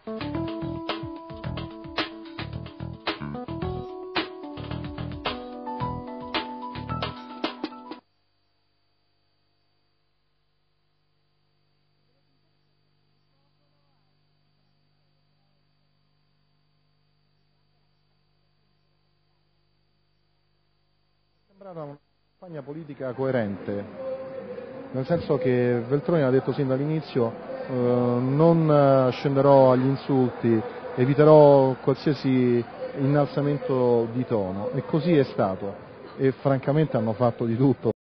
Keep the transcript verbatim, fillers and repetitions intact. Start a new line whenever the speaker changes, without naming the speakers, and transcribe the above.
Sembrava una campagna politica coerente, nel senso che Veltroni ha detto sin dall'inizio eh, non scenderò agli insulti, eviterò qualsiasi innalzamento di tono, e così è stato, e francamente hanno fatto di tutto.